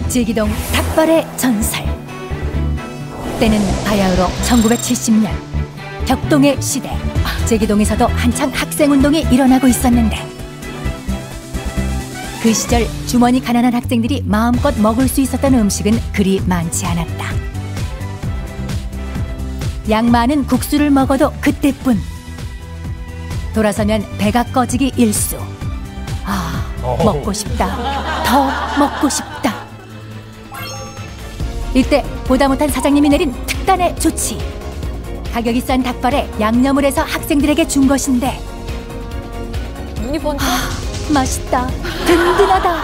제기동 닭발의 전설. 때는 바야흐로 1970년 벽동의 시대. 제기동에서도 한창 학생운동이 일어나고 있었는데 그 시절 주머니 가난한 학생들이 마음껏 먹을 수 있었던 음식은 그리 많지 않았다. 양 많은 국수를 먹어도 그때뿐. 돌아서면 배가 꺼지기 일쑤. 아, 먹고 싶다. 더 먹고 싶다. 이때 보다 못한 사장님이 내린 특단의 조치. 가격이 싼 닭발에 양념을 해서 학생들에게 준 것인데 눈이 번쩍. 맛있다. 든든하다.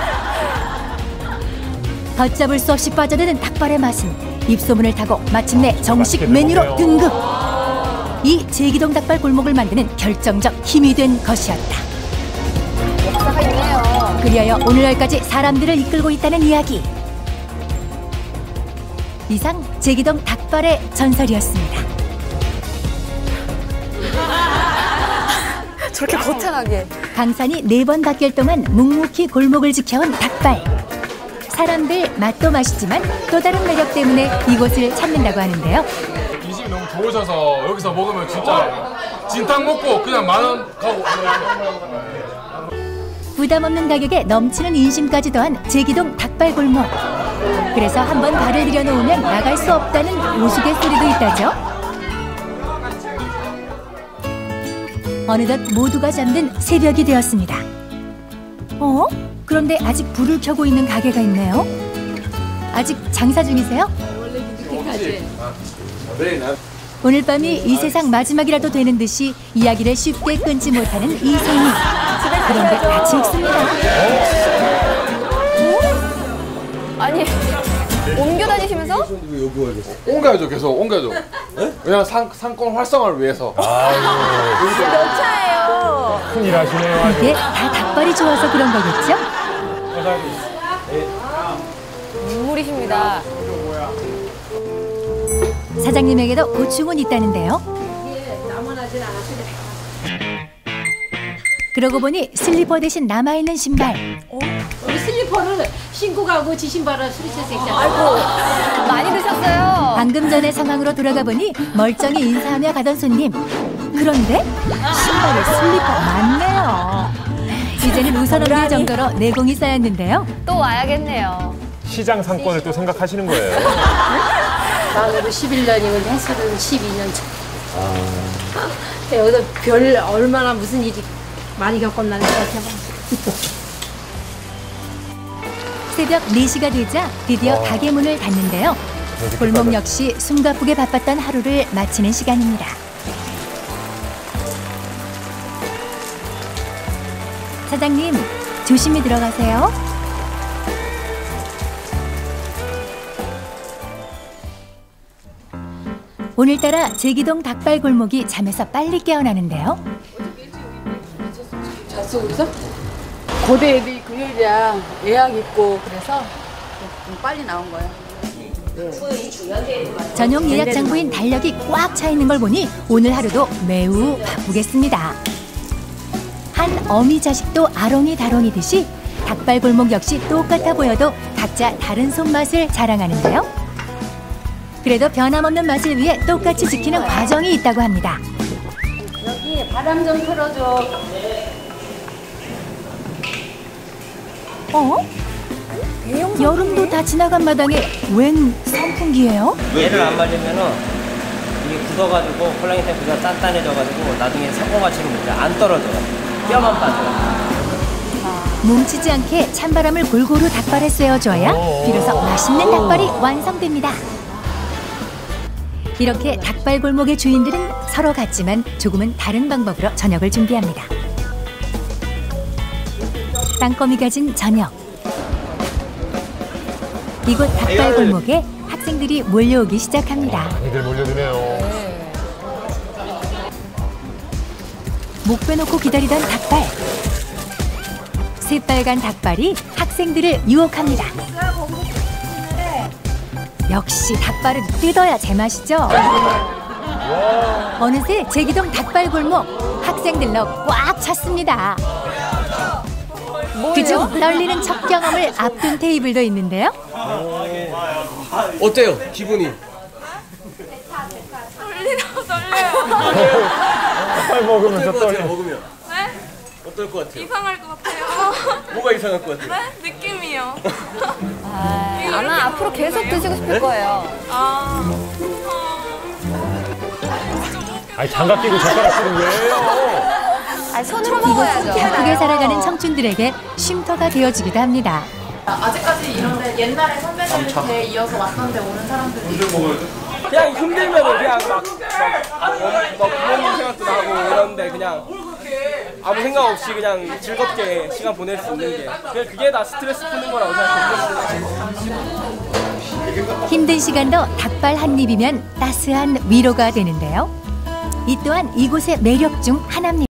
걷잡을 수 없이 빠져드는 닭발의 맛은 입소문을 타고 마침내 정식 메뉴로 등극. 이 제기동 닭발 골목을 만드는 결정적 힘이 된 것이었다. 역사가 있네요. 그리하여 오늘날까지 사람들을 이끌고 있다는 이야기. 이상 제기동 닭발의 전설이었습니다. 저렇게 거창하게. 강산이 4번 바뀔 동안 묵묵히 골목을 지켜온 닭발. 사람들 맛도 맛이지만 또 다른 매력 때문에 이곳을 찾는다고 하는데요. 이 집이 너무 좋으셔서 여기서 먹으면 진짜 진탕 먹고 그냥 10,000원 가고. 부담 없는 가격에 넘치는 인심까지 더한 제기동 닭발 골목. 그래서 한번 발을 들여놓으면 나갈 수 없다는 우스갯소리도 있다죠. 어느덧 모두가 잠든 새벽이 되었습니다. 그런데 아직 불을 켜고 있는 가게가 있네요. 아직 장사 중이세요? 오늘 밤이 이 세상 마지막이라도 되는 듯이 이야기를 쉽게 끊지 못하는 이성희. 그런데 같이 읽습니다. 아니, 옮겨 다니시면서? 옮겨야죠, 계속 옮겨야죠. 왜냐면 상권 활성화를 위해서. 몇 차예요? 큰일 하시네요. 이게 다 닭발이 좋아서 그런 거겠죠? 눈물이십니다. 사장님에게도 고충은 있다는데요. 그러고 보니 슬리퍼 대신 남아있는 신발. 우리 슬리퍼를 신고 가고 지 신발을 수리쳐서 했잖아요. 아이고, 많이 드셨어요. 방금 전의 상황으로 돌아가 보니 멀쩡히 인사하며 가던 손님. 그런데 신발에 슬리퍼 많네요. 이제는 우선 없는 정도로 내공이 쌓였는데요. 또 와야겠네요. 시장 상권을 또 생각하시는 거예요. 만으로 11년이면 해수는 12년 차. 여기서 별 얼마나 무슨 일이 많이 겪었나는 생각해봐. 새벽 4시가 되자 드디어 가게 문을 닫는데요. 골목 역시 숨가쁘게 바빴던 하루를 마치는 시간입니다. 사장님, 조심히 들어가세요. 오늘따라 제기동 닭발 골목이 잠에서 빨리 깨어나는데요. 잤어 그래서? 고대 애들이 금요일이야 예약 있고 그래서 좀 빨리 나온 거야. 전용 예약 장부인 달력이 꽉 차 있는 걸 보니 오늘 하루도 매우 바쁘겠습니다. 한 어미 자식도 아롱이다롱이듯이 닭발 골목 역시 똑같아 보여도 각자 다른 손맛을 자랑하는데요. 그래도 변함없는 맛을 위해 똑같이 지키는 과정이 있다고 합니다. 여기 바람 좀 틀어줘. 여름도 다 지나간 마당에 웬 선풍기예요? 얘를 안 말리면은 이게 굳어가지고 콜라겐 구조가 단단해져가지고 나중에 상공화치는 이제 안 떨어져요. 뼈만 빠져요. 뭉치지 않게 찬바람을 골고루 닭발에 쐬어줘야 비로소 맛있는 닭발이 완성됩니다. 이렇게 닭발 골목의 주인들은 서로 같지만 조금은 다른 방법으로 저녁을 준비합니다. 땅거미 가진 저녁. 이곳 닭발 골목에 학생들이 몰려오기 시작합니다. 많이들 몰려드네요. 목 빼놓고 기다리던 닭발. 새빨간 닭발이 학생들을 유혹합니다. 역시 닭발은 뜯어야 제맛이죠. 어느새 제기동 닭발 골목 학생들로 꽉 찼습니다. 그중 떨리는 첫 경험을 앞둔 테이블도 있는데요. 어때요? 기분이? 닭발 먹으면서 떨려. 먹으면? 네? 어떨 것 같아요? 이상할 것 같아요. 뭐가 이상할 것 같아요? 네? 느낌이요. 아마 앞으로 계속 드시고 싶을 거예요. 아니 장갑 끼고 젓가락 쓰는 거예요. 아, 손으로 이곳은 먹어야죠. 바쁘게 살아가는 청춘들에게 쉼터가 되어주기도 합니다. 아직까지 이런데 옛날에 선배들한테 이어서 왔는데 오는 사람들이 그냥 힘들면은 그냥 막 부모님 생각도 나고 이런데 그냥 아무 생각 없이 그냥 즐겁게 시간 보낼 수 있는 게 그게 다 스트레스 푸는 거라고 생각해요. 힘든 시간도 닭발 한 입이면 따스한 위로가 되는데요. 이 또한 이곳의 매력 중 하나입니다.